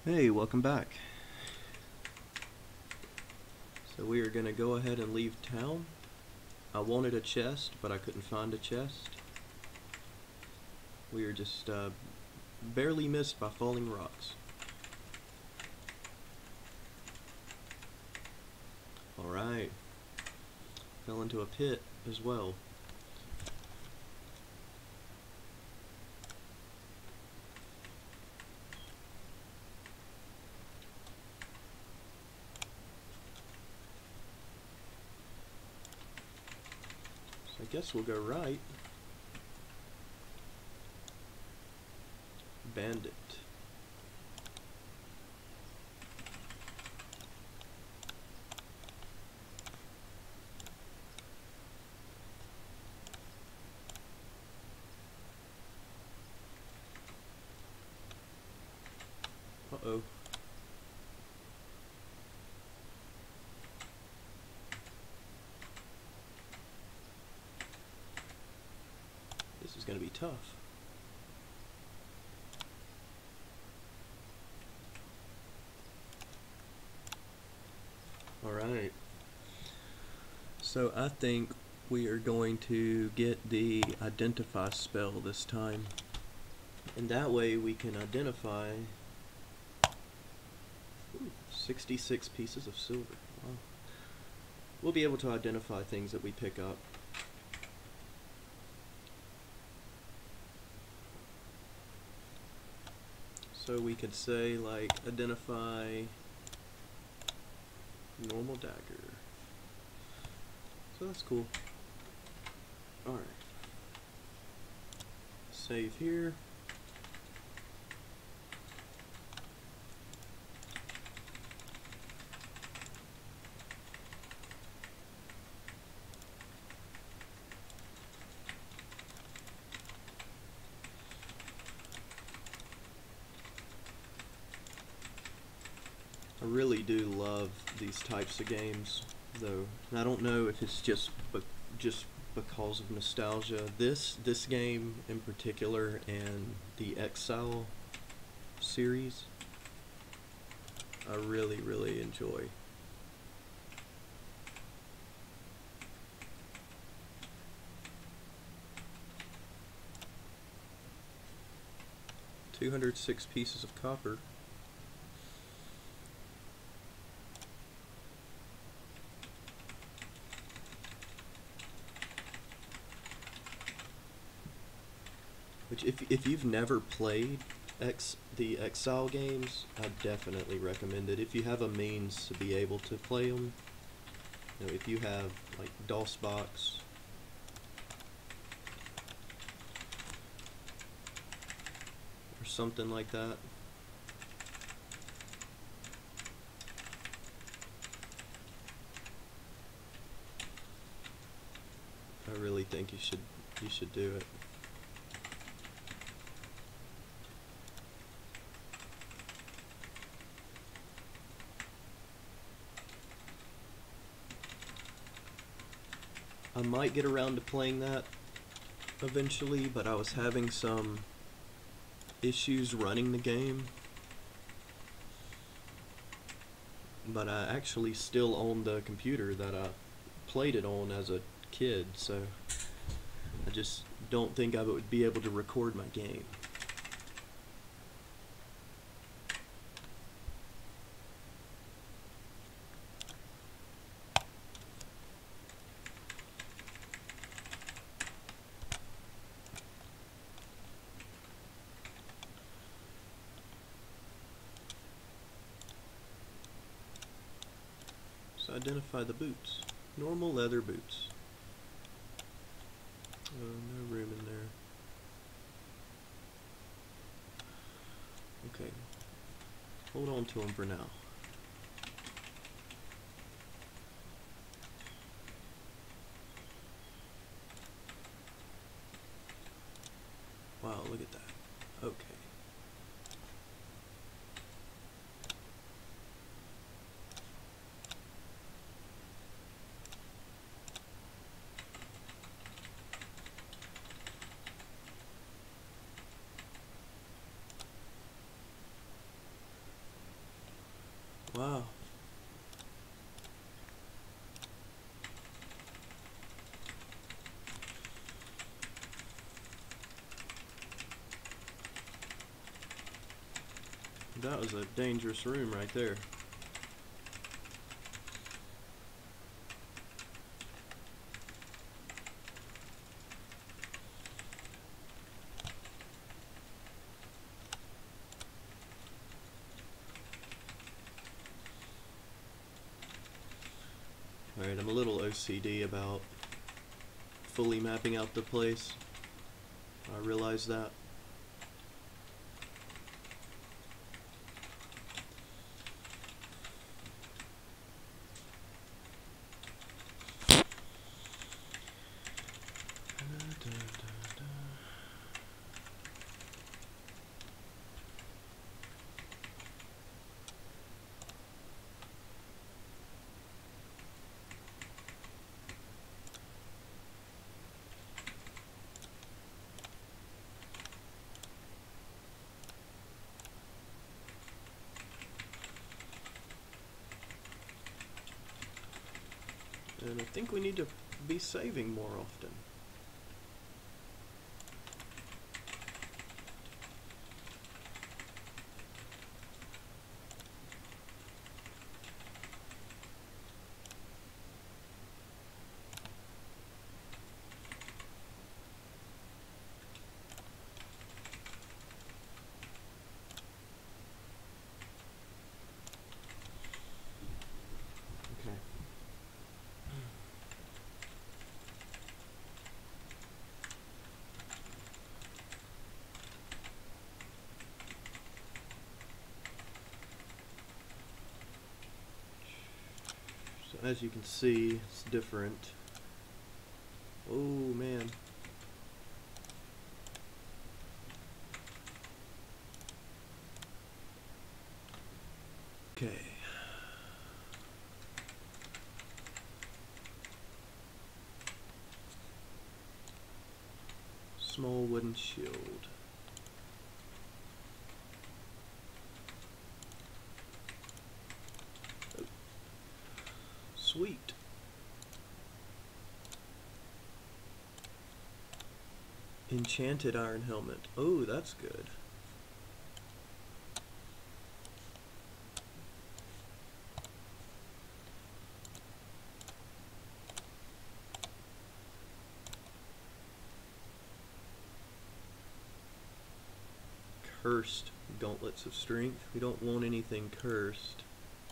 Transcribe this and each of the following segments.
Hey, welcome back. So we are gonna go ahead and leave town. I wanted a chest, but I couldn't find a chest. We are just barely missed by falling rocks. Alright. Fell into a pit as well. So I guess we'll go right. Bandit. Uh-oh. This is gonna be tough. Alright. So I think we are going to get the identify spell this time. And that way we can identify 66 pieces of silver. Wow. We'll be able to identify things that we pick up. So we could say, like, identify normal dagger. So that's cool. Alright. Save here. I really do love these types of games, though. And I don't know if it's just because of nostalgia. This game in particular and the Exile series, I really enjoy. $206 pieces of copper. Which, if you've never played the Exile games, I definitely recommend it. If you have a means to be able to play them, you know, if you have like DOSBox, or something like that. I really think you should do it. I might get around to playing that eventually, but I was having some issues running the game. But I actually still own the computer that I played it on as a kid, so I just don't think I would be able to record my game. So identify the boots. Normal leather boots. Oh, no room in there. Okay. Hold on to them for now. Wow, look at that. Okay. Wow. That was a dangerous room right there. Alright, I'm a little OCD about fully mapping out the place. I realize that. And I think we need to be saving more often. Okay. So as you can see, it's different. Oh man. Okay. Small wooden shield. Oh. Sweet. Enchanted iron helmet. Oh, that's good. Cursed gauntlets of strength. We don't want anything cursed.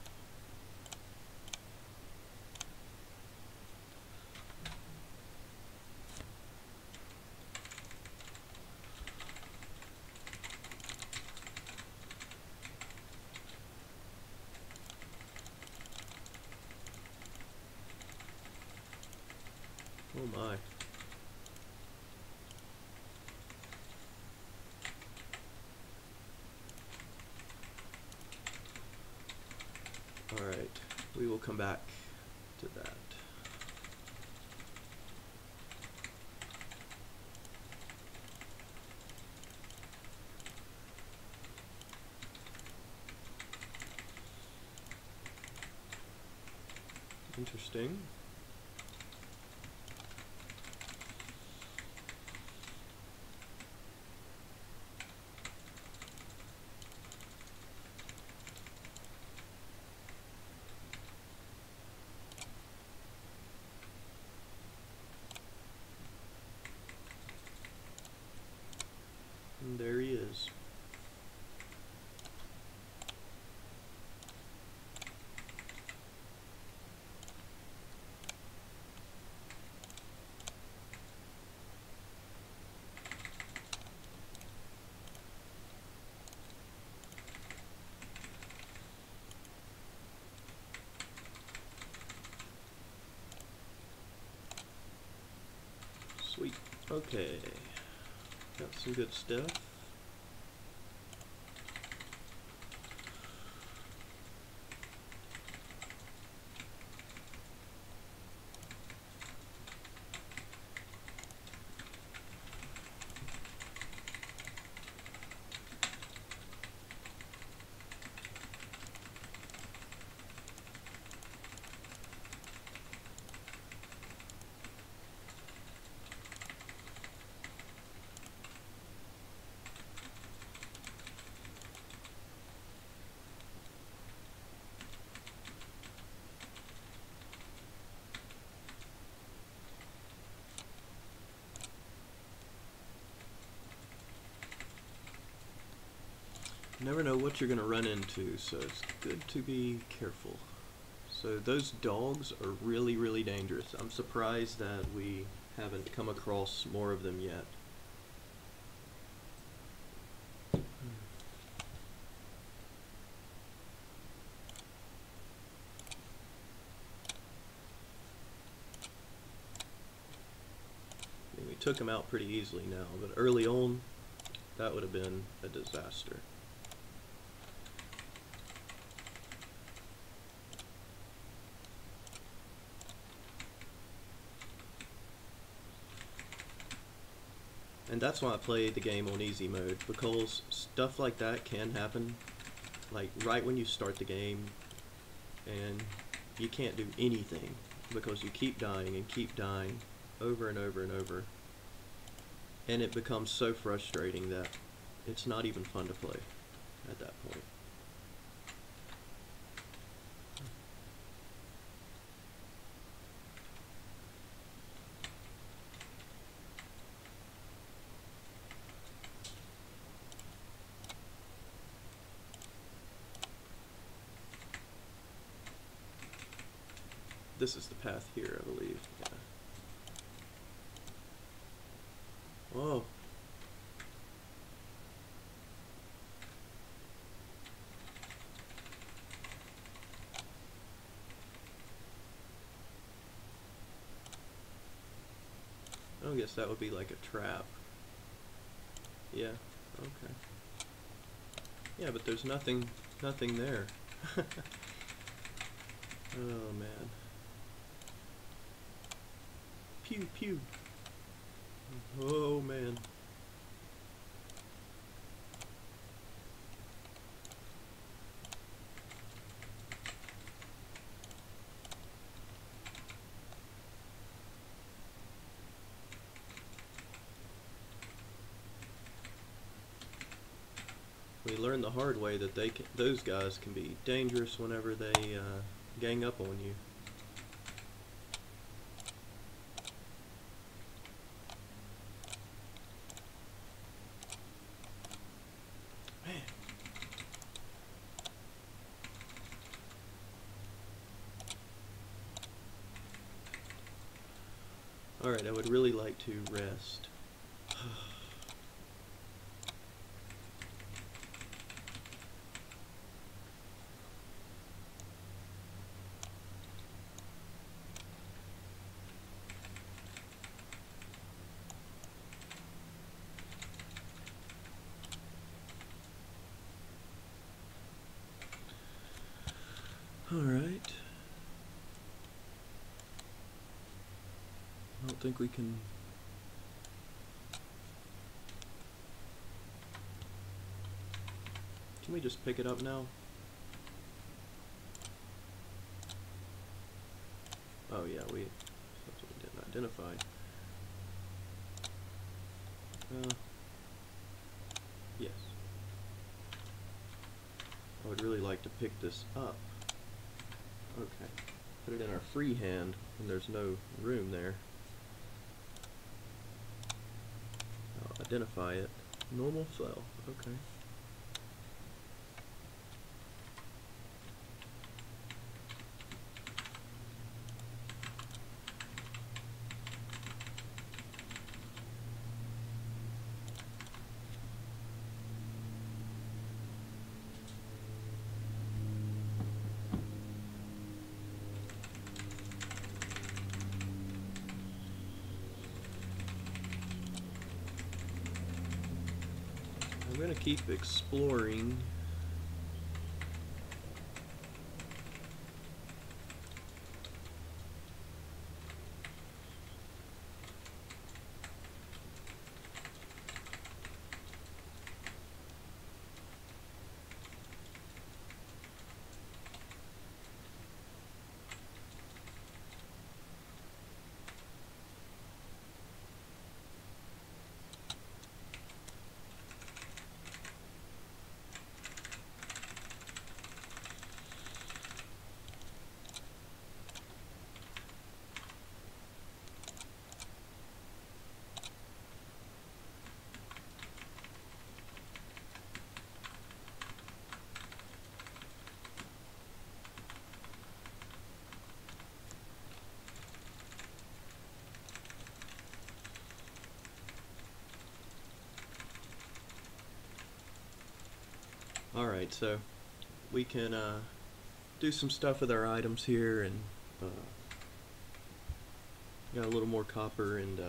Oh my. Alright, we will come back to that. Interesting. And there he is. Sweet. Okay. Got some good stuff. never know what you're going to run into, so it's good to be careful. So those dogs are really, really dangerous. I'm surprised that we haven't come across more of them yet. I mean, we took them out pretty easily now, but early on, that would have been a disaster. And that's why I play the game on easy mode, because stuff like that can happen, like right when you start the game, and you can't do anything, because you keep dying and keep dying over and over and over, and it becomes so frustrating that it's not even fun to play at that point. This is the path here, I believe. Yeah. Whoa. I guess that would be like a trap. Yeah, okay. Yeah, but there's nothing there. Oh man. Pew pew. Oh man. We learned the hard way that those guys can be dangerous whenever they gang up on you. Man. Alright, I would really like to rest. Alright. I don't think we can... Can we just pick it up now? Oh yeah, we didn't identify. Yes. I would really like to pick this up. Okay. Put it in our free hand when there's no room there. I'll identify it. Normal flow. Okay. I'm going to keep exploring. Alright, so we can do some stuff with our items here, and got a little more copper, and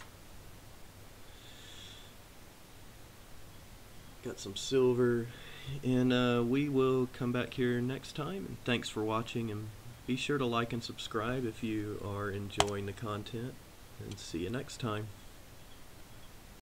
got some silver, and we will come back here next time. And thanks for watching, and be sure to like and subscribe if you are enjoying the content, and see you next time.